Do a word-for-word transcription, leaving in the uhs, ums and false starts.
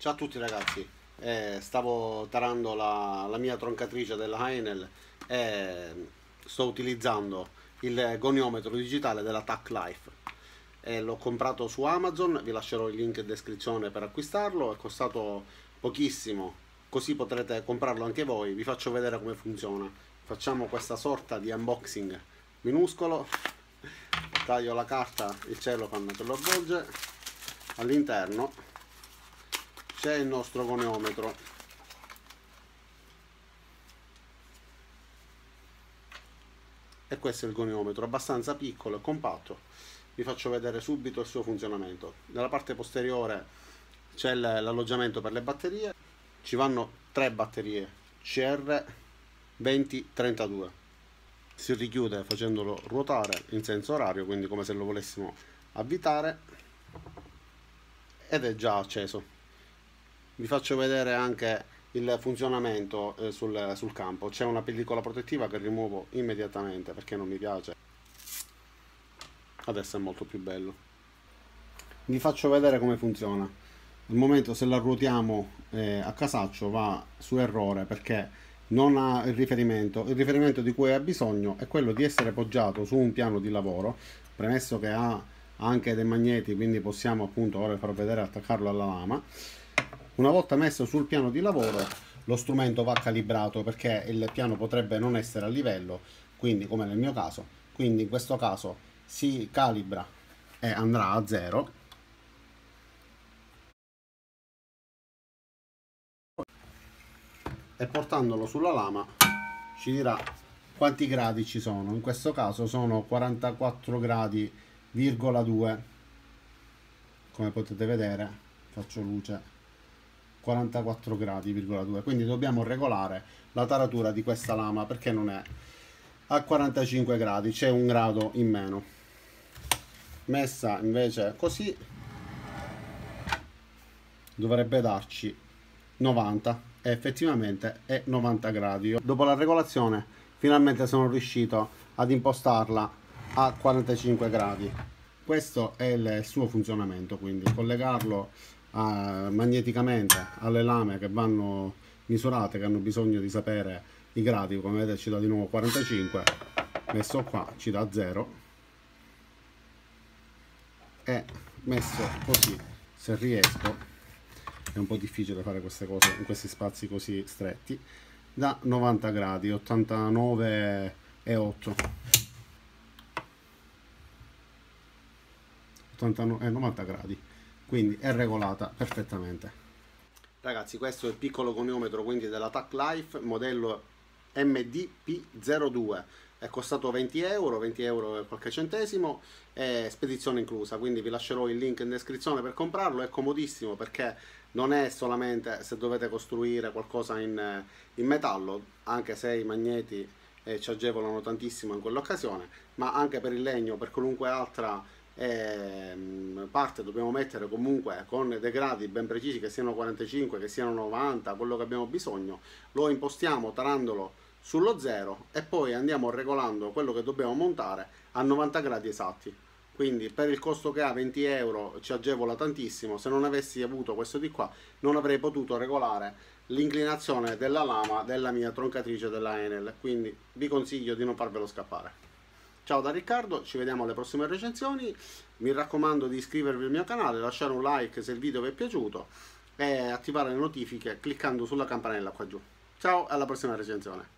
Ciao a tutti ragazzi, eh, stavo tarando la, la mia troncatrice della Enel e sto utilizzando il goniometro digitale della Tac Life. Eh, l'ho comprato su Amazon, vi lascerò il link in descrizione per acquistarlo, è costato pochissimo, così potrete comprarlo anche voi. Vi faccio vedere come funziona. Facciamo questa sorta di unboxing minuscolo, taglio la carta, il cellophane che lo avvolge, all'interno c'è il nostro goniometro. E questo è il goniometro, abbastanza piccolo e compatto. Vi faccio vedere subito il suo funzionamento. Nella parte posteriore c'è l'alloggiamento per le batterie. Ci vanno tre batterie C R venti trentadue. Si richiude facendolo ruotare in senso orario, quindi come se lo volessimo avvitare, ed è già acceso. Vi faccio vedere anche il funzionamento eh, sul, sul campo. C'è una pellicola protettiva che rimuovo immediatamente perché non mi piace. Adesso è molto più bello. Vi faccio vedere come funziona. Al momento, se la ruotiamo eh, a casaccio, va su errore perché non ha il riferimento. Il riferimento di cui ha bisogno è quello di essere poggiato su un piano di lavoro, premesso che ha anche dei magneti, quindi possiamo appunto ora far vedere, attaccarlo alla lama. Una volta messo sul piano di lavoro, lo strumento va calibrato perché il piano potrebbe non essere a livello, quindi come nel mio caso. Quindi in questo caso si calibra e andrà a zero. E portandolo sulla lama ci dirà quanti gradi ci sono. In questo caso sono quarantaquattro gradi virgola due, come potete vedere, faccio luce, quarantaquattro gradi virgola due. Quindi dobbiamo regolare la taratura di questa lama perché non è a quarantacinque gradi, c'è un grado in meno. Messa invece così dovrebbe darci novanta, e effettivamente è novanta gradi. Dopo la regolazione finalmente sono riuscito ad impostarla a quarantacinque gradi. Questo è il suo funzionamento, quindi collegarlo a, magneticamente alle lame che vanno misurate, che hanno bisogno di sapere i gradi. Come vedete ci dà di nuovo quarantacinque, messo qua ci dà zero, e messo così, se riesco, è un po' difficile fare queste cose in questi spazi così stretti, da novanta gradi, ottantanove e otto, ottantanove, eh, novanta gradi, quindi è regolata perfettamente. Ragazzi, questo è il piccolo goniometro quindi della Tac Life, modello M D P zero due, è costato venti euro, venti euro e qualche centesimo, è spedizione inclusa, quindi vi lascerò il link in descrizione per comprarlo. È comodissimo perché non è solamente se dovete costruire qualcosa in, in metallo, anche se i magneti eh, ci agevolano tantissimo in quell'occasione, ma anche per il legno, per qualunque altra eh, parte dobbiamo mettere comunque con dei gradi ben precisi, che siano quarantacinque, che siano novanta, quello che abbiamo bisogno. Lo impostiamo tarandolo sullo zero e poi andiamo regolando quello che dobbiamo montare a novanta gradi esatti. Quindi per il costo che ha, venti euro, ci agevola tantissimo. Se non avessi avuto questo di qua non avrei potuto regolare l'inclinazione della lama della mia troncatrice della Enel, quindi vi consiglio di non farvelo scappare. Ciao da Riccardo, ci vediamo alle prossime recensioni. Mi raccomando di iscrivervi al mio canale, lasciare un like se il video vi è piaciuto e attivare le notifiche cliccando sulla campanella qua giù. Ciao, alla prossima recensione.